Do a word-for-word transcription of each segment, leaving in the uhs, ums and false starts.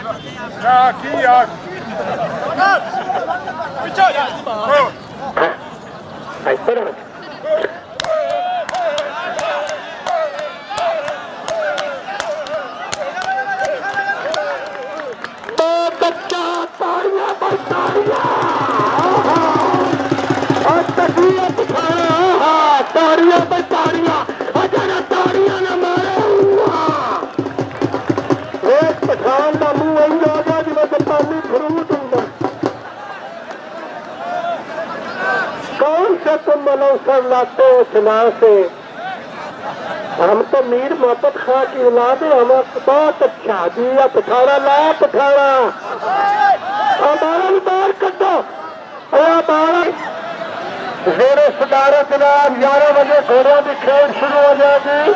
Aqui, aqui. Aí, espera. ताड़ियां पे ताड़ियां अगर ताड़ियां न मारे एक पठान का मुंह आई आ गया जिस पानी फ्रूट होंगे कौन से तुम मनौसर लाते हो सुना से हम तो मीर मोहब्बत खां की औलाद है हम बहुत अच्छा जी पठाना लाया पठाना हमारा बाहर कटो बारह जेरे सदारा जनाब ग्यारह बजे घोड़ों की खेल शुरू हो जाएगी।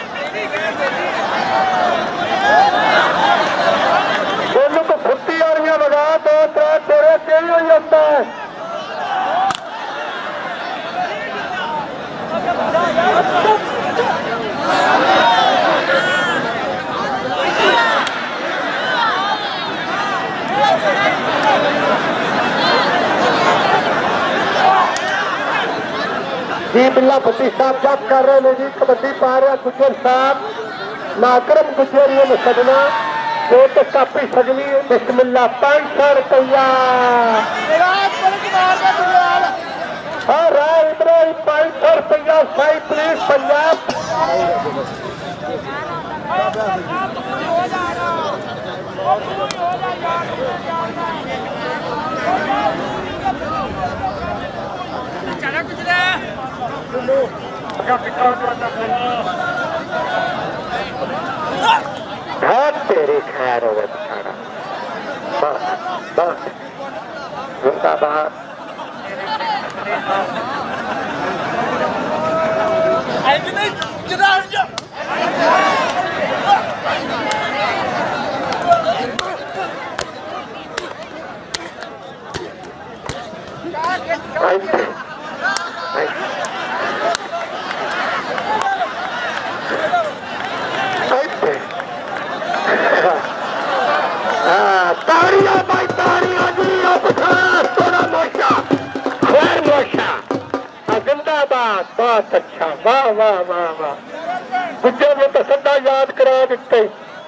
दोनों को फुट्टी आ रही बजा दो त्रै तेरे तेरी हो जाता है जी बिल्ला फती साहब जब कर रहे हैं जी कबड्डी पा रहे गुजर साहब नाकरम गुजरिया में सजना दो तो कापी सजनी बिस्मिल्ला पांच सौ रुपया हाँ राय इब्राहिम पांच सौ रुपया साई पुलिस पंजाब बहुत तेरी खैर हो बेचारा बहुत बहुत जिंदाबाद ताड़ियां भाई ताड़ियां जी थोड़ा मोशा खैर मोशा जिंदाबाद बहुत अच्छा वाह वाह वाह वाह गुज्जर ने तो सदा याद करा दिते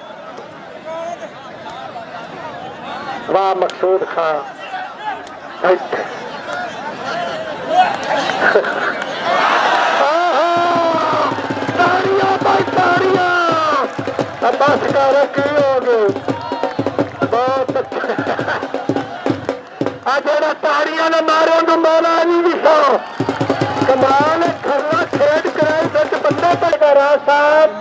वाह मकसूद खां ताड़ियां भाई ताड़ियां बस कर की हो गई बहुत अच्छा जरा ताड़ियां ने मारे तो मारा नहीं दिखा कमाल खरना खेड कराई सच बंदे पर राज साहब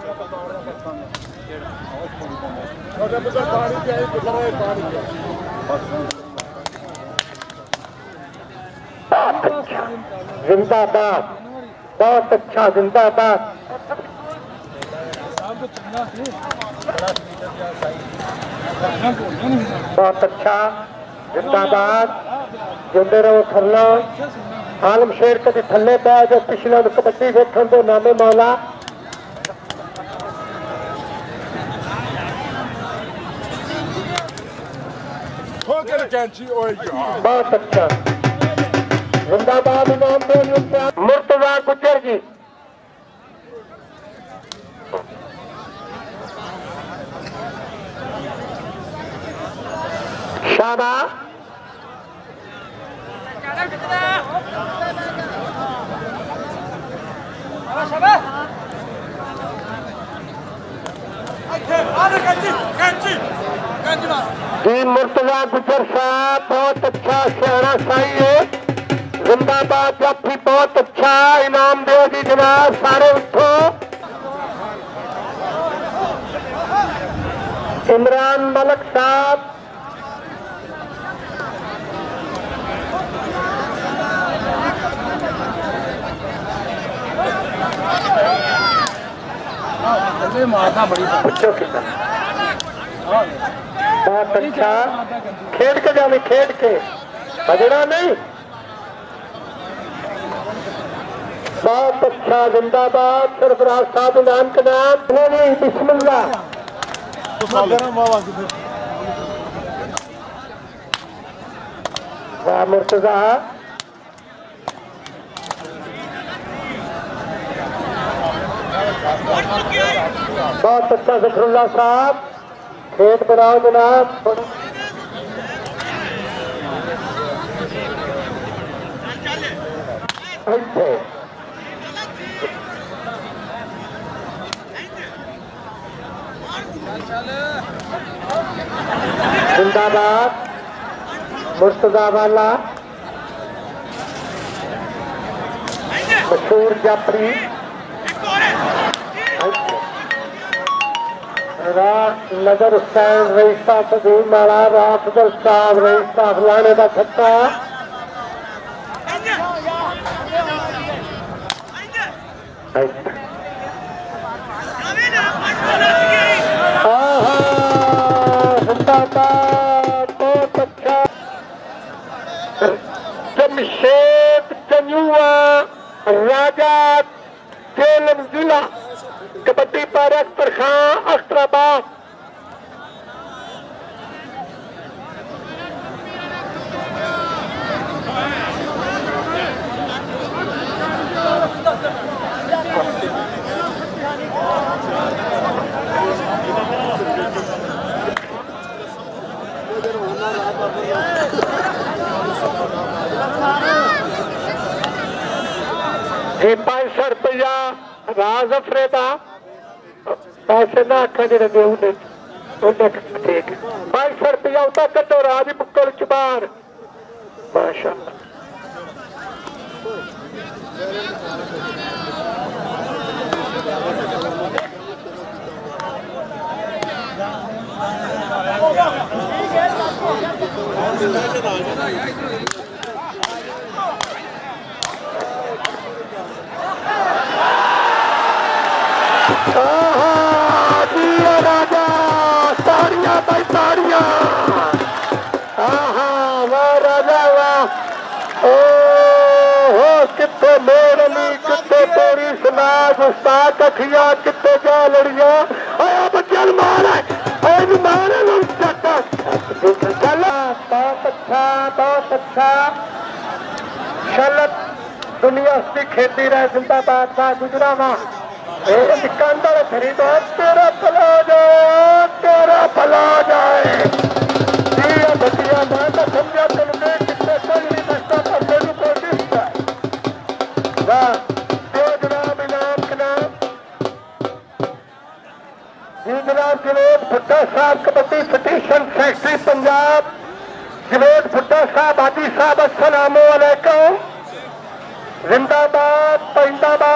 बहुत अच्छा जिंदाबाद बहुत अच्छा जिंदाबाद बहुत अच्छा जिंदाबाद जिंदे रहो खरना आलम शेर कभी थले पै जो पिछले कबड्डी देखने दो नामे मौला बहुत अच्छा जिंदाबाद इमाम मुर्तजा गुज्जर जी शाबाश जी मुर्तजा गुजर साहब बहुत अच्छा सियाना साई है जिंदाबाद जाफी बहुत अच्छा इनाम दो जी जनाब सारे उठो इमरान मलिक साहब मारना बड़ी बच्चों की बहुत अच्छा खेल के जाने खेल के बजना नहीं बहुत अच्छा जिंदाबाद सरफराज साहब इनाम के नाम नहीं बिस्मिल्लाह वाह मुर्तजा बहुत अच्छा ज़फरुल्लाह साहब खेत बनाओ जनाब। जिंदाबाद मुर्तजा वाला मशहूर जाफरी नजर हुसैन रईसा सदीम वाला राफजल साहब रईसा फलाने का छक्का बहुत अच्छा जमशेद जन्युआ राजा जेलम जिला कबड्डी पर अख्तर खां अख्तराबाद ये पांच सौ रुपया राज अफरेदा पैसे ना आखा जो दे ठीक पांच सौ रुपया उता कटो राज मुक्कल चबार माशा राजा ताड़ियां भाई ताड़ियां वाह राजा वाह ओ हो कितने मेर अली कितने तेरी समाज उस्ताद अखिया कितने जा लड़िया आया बच्चन मार है मार चल बहुत अच्छा बहुत अच्छा शलत दुनिया की खेती रहे जिंदाबाद का गुजरा वाह दुकानदार खरीदार तेरा भला जाए तेरा भला जाए बतिया मैं तो समझा तुम कितने कोई नहीं दसता पर मेरी कोशिश है वाह दो जनाब इनाम के नाम जी जनाब जवेद भुट्टा साहब कबड्डी पिटीशन फैक्ट्री पंजाब जवेद भुट्टा साहब हाजी साहब अस्सलाम वालेकुम जिंदाबाद पैंदाबाद